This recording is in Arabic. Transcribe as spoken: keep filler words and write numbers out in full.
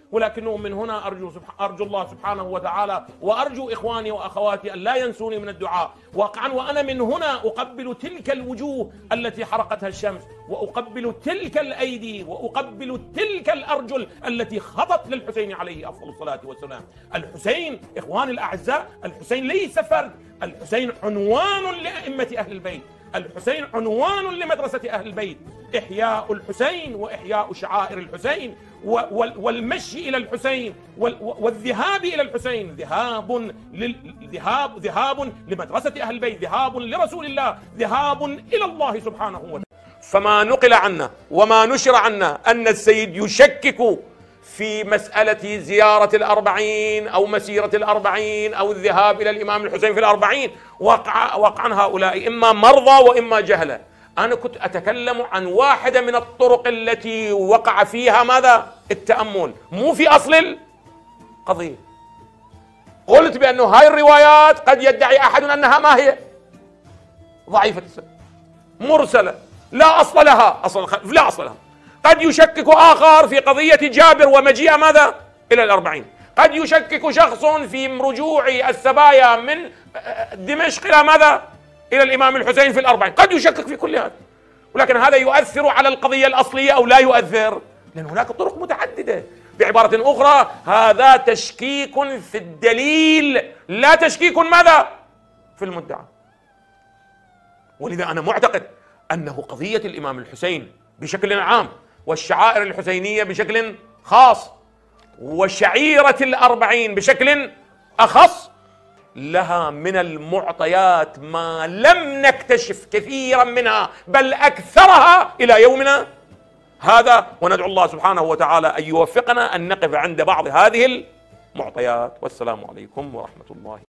ولكنه من هنا أرجو, أرجو الله سبحانه وتعالى وأرجو إخواني وأخواتي أن لا ينسوني من الدعاء واقعا، وأنا من هنا أقبل تلك الوجوه التي حرقتها الشمس، وأقبل تلك الأيدي، وأقبل تلك الأرجل التي خطت للحسين عليه أفضل الصلاة والسلام. الحسين إخواني الأعزاء، الحسين ليس فرد، الحسين عنوان لأئمة أهل البيت، الحسين عنوان لمدرسة أهل البيت. إحياء الحسين وإحياء شعائر الحسين والمشي إلى الحسين والذهاب إلى الحسين ذهاب ذهاب ذهاب لمدرسة أهل البيت، ذهاب لرسول الله، ذهاب إلى الله سبحانه وتعالى. فما نقل عنا وما نشر عنا أن السيد يشكك في مسألة زيارة الأربعين أو مسيرة الأربعين أو الذهاب إلى الإمام الحسين في الأربعين، وقع وقعا هؤلاء إما مرضى وإما جهلة. أنا كنت أتكلم عن واحدة من الطرق التي وقع فيها ماذا؟ التأمل، مو في أصل القضية. قلت بأنه هاي الروايات قد يدعي أحد أنها ما هي ضعيفة السند، مرسلة، لا أصل لها، أصل لا أصل لها. قد يشكك آخر في قضية جابر ومجيء ماذا؟ إلى الأربعين. قد يشكك شخص في رجوع السبايا من دمشق إلى ماذا؟ إلى الإمام الحسين في الأربعين. قد يشكك في كل هذا، ولكن هذا يؤثر على القضية الأصلية أو لا يؤثر؟ لأن هناك طرق متعددة. بعبارة أخرى، هذا تشكيك في الدليل لا تشكيك ماذا؟ في المدعى. ولذا أنا معتقد أنه قضية الإمام الحسين بشكل عام والشعائر الحسينية بشكل خاص وشعيرة الأربعين بشكل أخص لها من المعطيات ما لم نكتشف كثيرا منها بل أكثرها إلى يومنا هذا. وندعو الله سبحانه وتعالى أن يوفقنا أن نقف عند بعض هذه المعطيات. والسلام عليكم ورحمة الله.